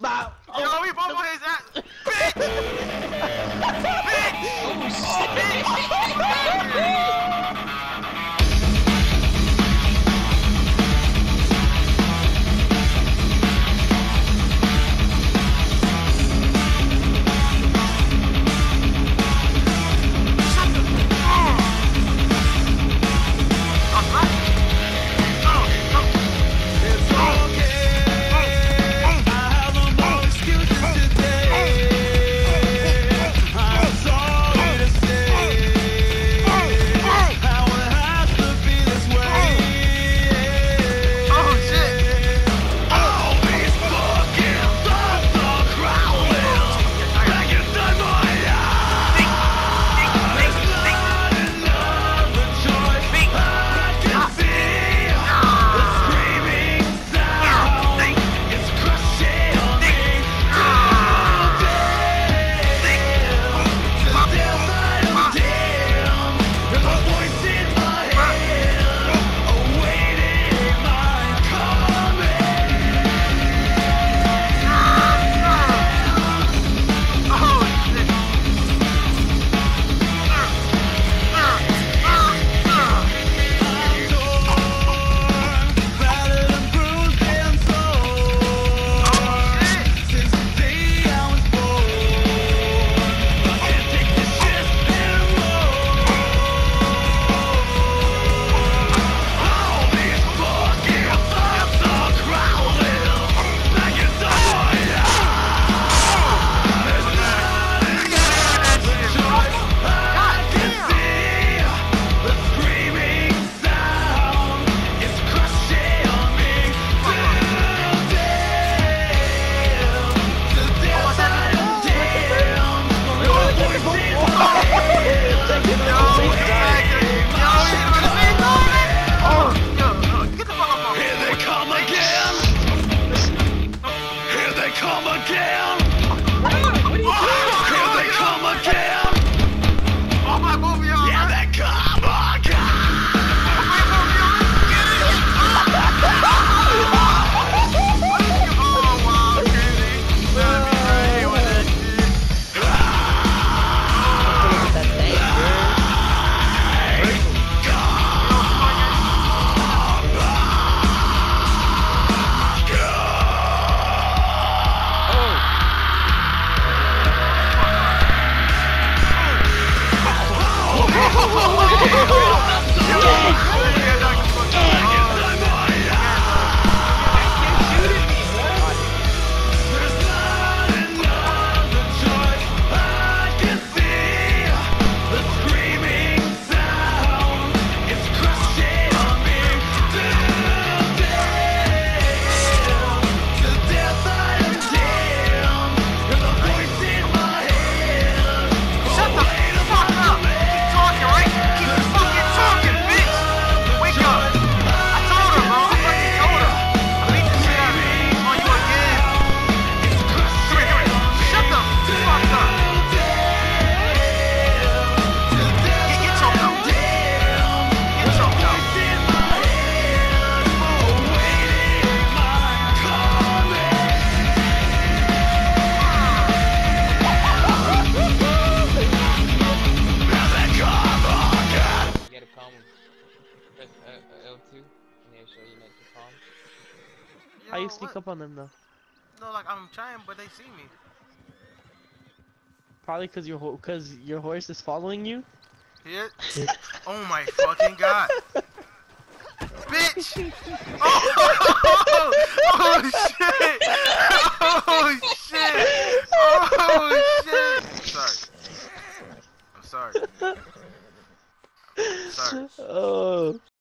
Bow. Yo, we both on his ass. Bitch! Come again! Here they come again! Oh my God, yeah, they come again! Oh wow, Kenny! That'd be great with that L2 and they show you meant to calm. How you sneak up on them though? No, like I'm trying, but they see me. Probably because your horse is following you. Here? Oh my fucking God! Bitch! Oh! Oh shit! Oh shit! Oh shit! I'm sorry. I'm sorry. I'm sorry. Oh.